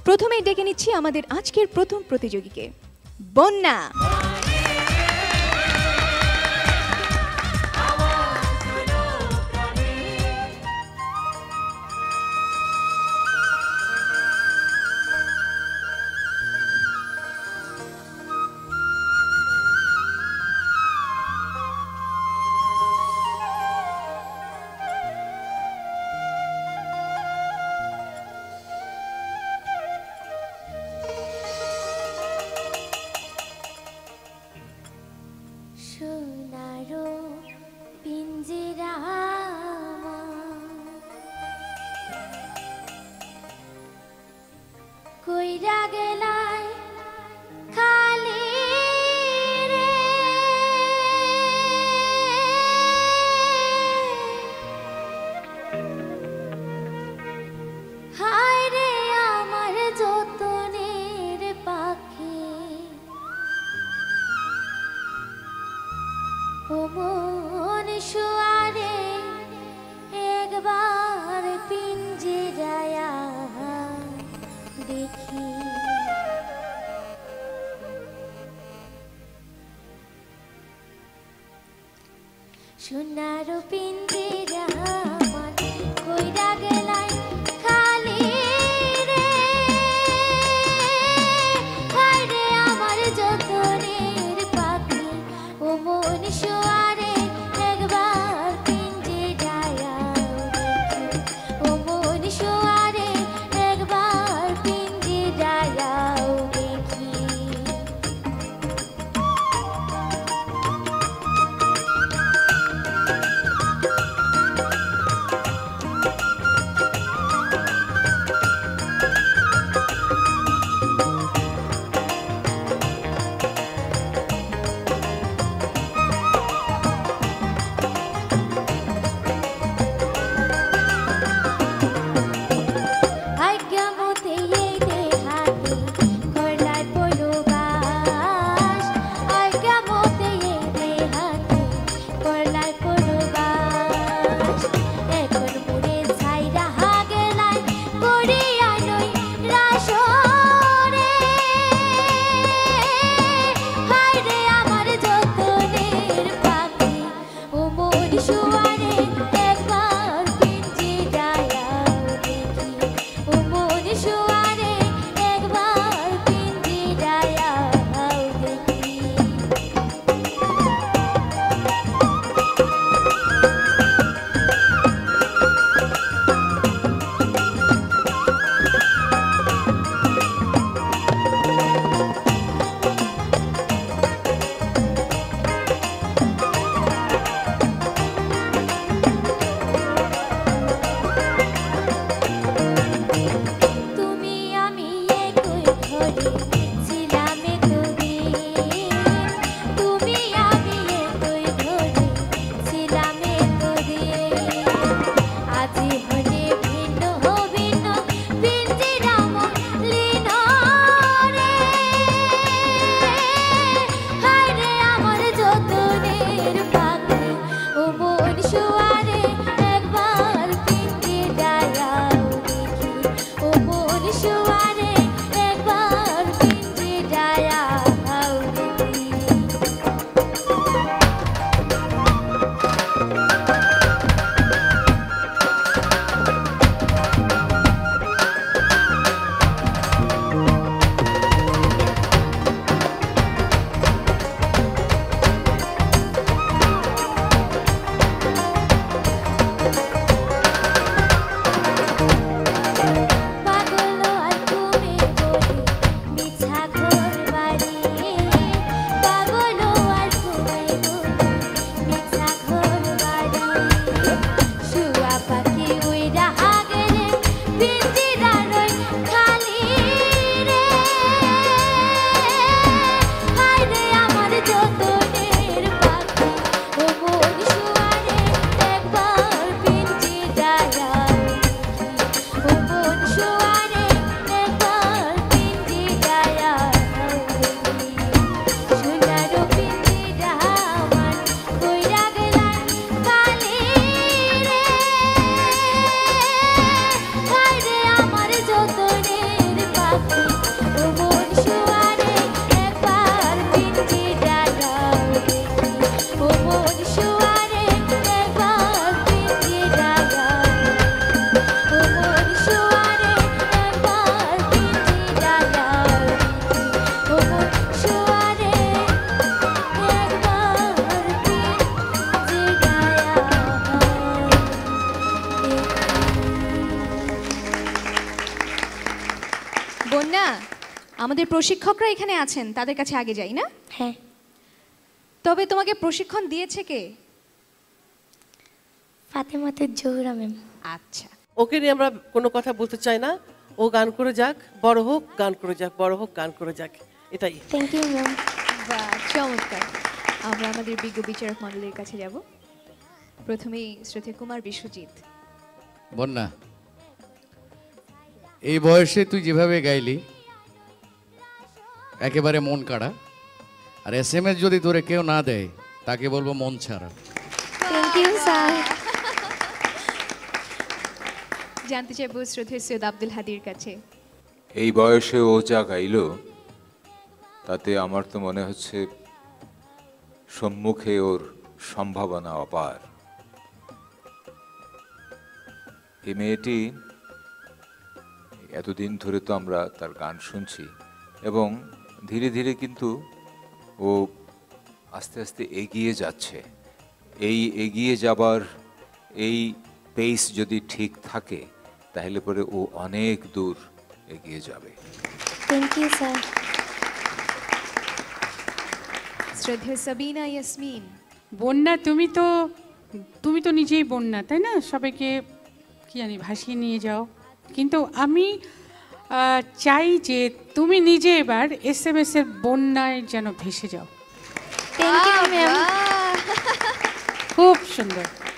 প্রথমেই ডেকে নিচ্ছি আমাদের আজকের প্রথম প্রতিযোগীকে, বন্যা। সোনার পিঞ্জিরা আমার কইরা গেলাই খালি রে, হায় রে আমার যতনের পাখি ও মন শোয়ারে একবার পিঞ্জিরায়া দেখি, ও মন শোয়ারে একবার পিঞ্জিরায়া দেখি। Show বন্যা, আমাদের প্রশিক্ষকরা এখানে আছেন, তাদের কাছে আগে যাই না? হ্যাঁ। তবে তোমাকে প্রশিক্ষণ দিয়েছে কে? ফাতেমাতুজ জোহরা ম্যাম। আচ্ছা, ওকে নিয়ে আমরা কোনো কথা বলতে চাই না। ও গান করে যাক, বড় হোক, গান করে যাক, বড় হোক, গান করে যাক, এটাই। Thank you ma'am. বাহ, চমৎকার। আমরা আমাদের বিজ্ঞ বিচারক মণ্ডলীর কাছে যাব। প্রথমেই শ্রদ্ধেয় কুমার বিশ্বজিৎ। বন্যা, এই বয়সে তুই যেভাবে গাইলি একেবারে মন কাড়া, আর SMS যদি তোরে কেউ না দেয় তাকে বলবো মন ছাড়া। Thank you sir. জানতে চাইব শ্রদ্ধেয় সৈয়দ আব্দুল হাদীর কাছে। এই বয়সে ও যা গাইলো তাতে আমার তো মনে হচ্ছে সম্মুখে ওর সম্ভাবনা অপার। এই মেয়েটি এতদিন ধরে তো আমরা তার গান শুনছি এবং ধীরে ধীরে কিন্তু ও আস্তে আস্তে এগিয়ে যাচ্ছে। এই এগিয়ে যাবার এই পেস যদি ঠিক থাকে তাহলে পরে ও অনেক দূর এগিয়ে যাবে। Thank you sir. শ্রদ্ধেয় সাবিনা ইয়াসমিন। বন্যা, তুমি তো নিজেই বন্যা, তাই না? সবাইকে কি জানি ভাসিয়ে নিয়ে যাও, কিন্তু আমি চাই যে তুমি নিজে এবার SMS এর বন্যায় যেন ভেসে যাও। Thank you ma'am. খুব সুন্দর।